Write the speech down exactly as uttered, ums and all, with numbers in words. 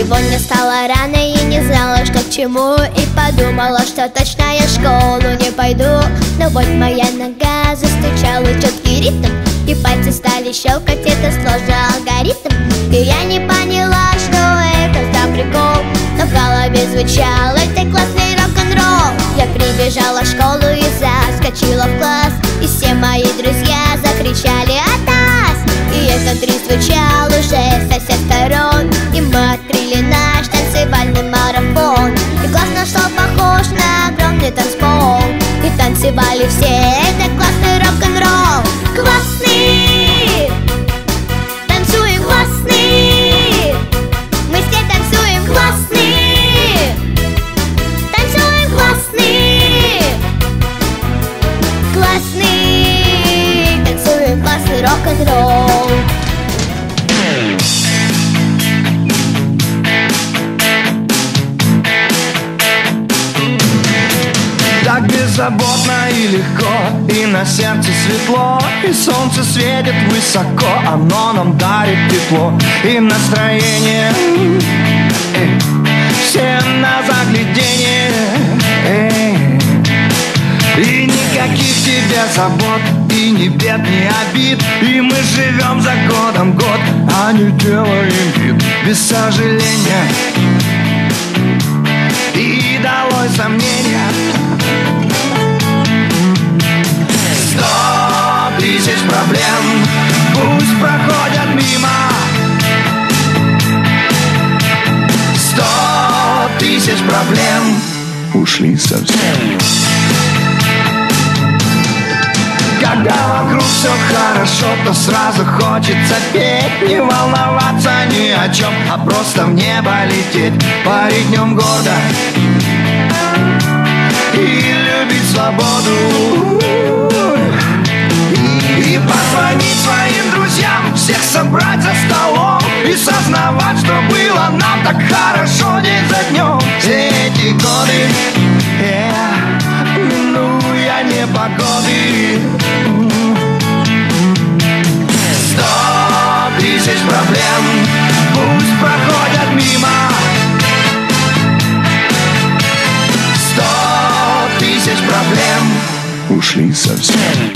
Сегодня встала рано и не знала, что к чему, и подумала, что точно я в школу не пойду. Но вот моя нога застучала четкий ритм, и пальцы стали щелкать, это сложный алгоритм. И я не поняла, что это за прикол, но в голове звучал: это классный рок-н-ролл. Я прибежала в школу и заскочила в класс, и все мои друзья закричали «Атас!». И этот ритм звучал уже со всех сторон, и мы открыли наш танцевальный марафон. И класс наш стал похож на огромный танцпол, и танцевали все, это классный рок-н-ролл. Классный! Танцуем классный! Мы все танцуем классный! Танцуем классный! Классный! Танцуем классный рок-н-ролл. Так беззаботно и легко, и на сердце светло, и солнце светит высоко, оно нам дарит тепло и настроение. Эй, все на загляденье. Эй, и никаких тебе забот, и ни бед, ни обид, и мы живем за годом год, а не делаем вид без сожаления. И долой сомнения. Сто тысяч проблем пусть проходят мимо. Сто тысяч проблем ушли совсем. Когда вокруг все хорошо, то сразу хочется петь, не волноваться ни о чем, а просто в небо лететь, парить днем гордо и любить свободу. И позвонить своим друзьям, всех собрать за столом и сознавать, что было нам так хорошо день за днем. Все эти годы, yeah, минуя непогоды. Сто тысяч проблем пусть проходят мимо. Сто тысяч проблем ушли совсем.